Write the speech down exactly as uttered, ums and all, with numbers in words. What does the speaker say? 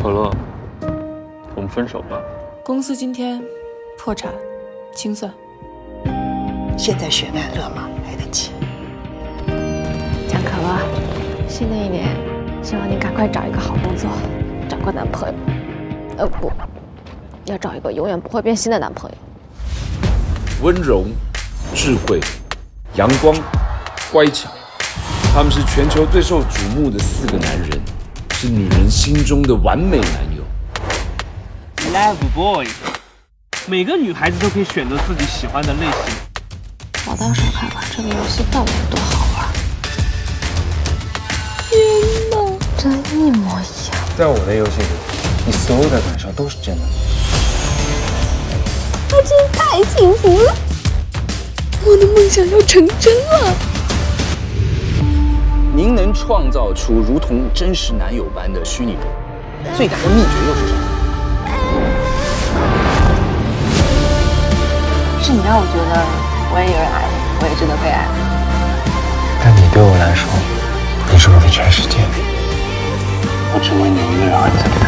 可乐，我们分手吧。 公司今天破产，清算。 现在悬崖勒马来得及。 蒋可乐，新的一年，希望你赶快找一个好工作，找个男朋友。呃不，要找一个永远不会变心的男朋友。 温柔、智慧、阳光、乖巧，他们是全球最受瞩目的四个男人，是女人心中的完美男友。 Love Boy， 每个女孩子都可以选择自己喜欢的类型。 我倒想看看这个游戏到底有多好玩。天哪，真一模一样。 在我的游戏里，你所有的感受都是真的。 他真太幸福了，我的梦想要成真了。 您能创造出如同真实男友般的虚拟人，最大的秘诀又是什么？ 是你让我觉得我也有人爱我，我也值得被爱。 但你对我来说，你是我的全世界，我只为你一个人而存在。